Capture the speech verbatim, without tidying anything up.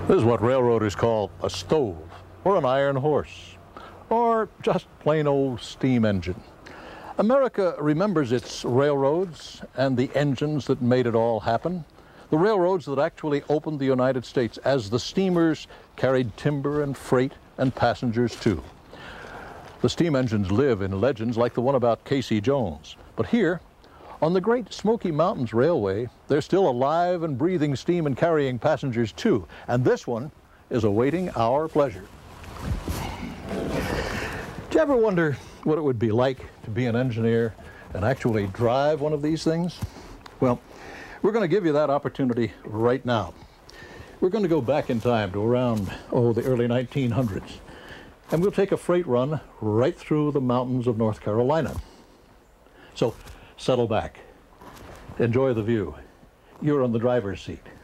This is what railroaders call a stove, or an iron horse, or just plain old steam engine. America remembers its railroads and the engines that made it all happen. The railroads that actually opened the United States as the steamers carried timber and freight and passengers too. The steam engines live in legends like the one about Casey Jones. But here, on the great Smoky Mountains Railway, they're still alive and breathing steam and carrying passengers too. And this one is awaiting our pleasure. Do you ever wonder what it would be like to be an engineer and actually drive one of these things? Well, we're going to give you that opportunity right now. We're going to go back in time to around, oh, the early nineteen hundreds. And we'll take a freight run right through the mountains of North Carolina. So settle back. Enjoy the view. You're on the driver's seat.